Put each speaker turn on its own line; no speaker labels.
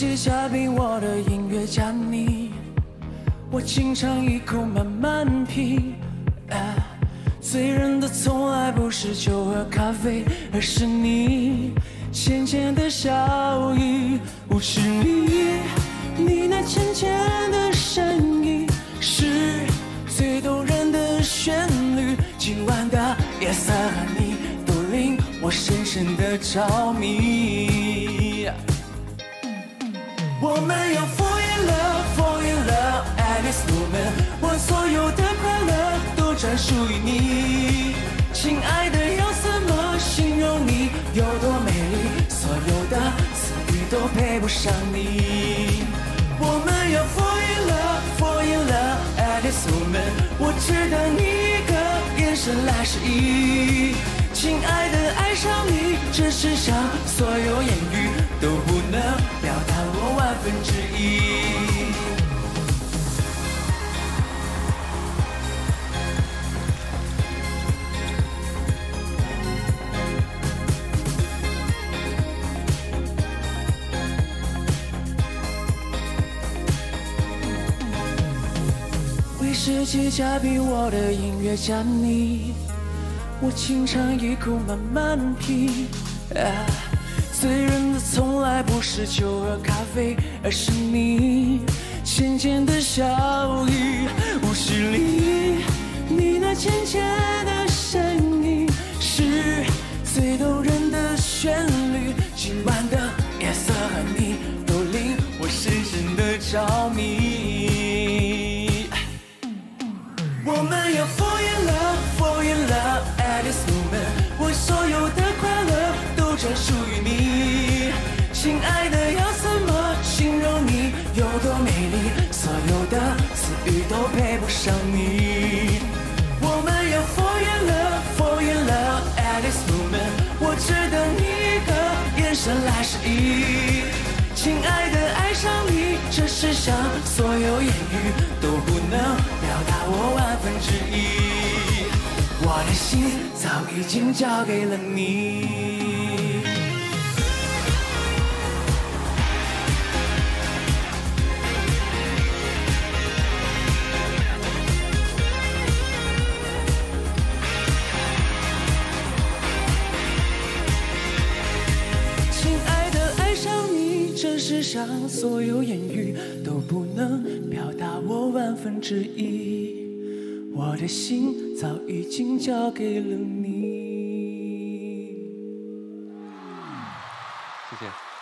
界嘉宾，我的音乐家你，我清唱一口慢慢品。醉人的从来不是酒和咖啡，而是你浅浅的笑意，舞池里你那浅浅的声音，是最动人的旋律。今晚的夜色和你都令我深深的着迷。我们要 fall in love at this moment， 我所有的快乐都专属于你。亲爱的，要怎么形容你有多美丽？所有的词语都配不上你。我们要 fall in love at this moment， 我只等你一个眼神来示意。亲爱的，爱上你，这世上所有言语都不能表达我1/1000。为世界嘉宾，我的音乐家你，我清唱一口慢慢品。醉人的从来不是酒和咖啡，而是你浅浅的笑意。舞池里你那浅浅的声音，是最动人的旋律。今晚的夜色和你都令我深深的着迷。我们要 fall in love at this moment， 我所有的快乐都专属于你。亲爱的，要怎么形容你有多美丽？所有的词语都配不上你。我们要 fall in love at this moment， 我只等你一个眼神来示意。亲爱的，爱上你，这世上所有言语都不能表达我1/1000。我的心早已经交给了你。亲爱的，爱上你，这世上所有言语都不能表达我1/1000。我的心早已经交给了你。
谢谢。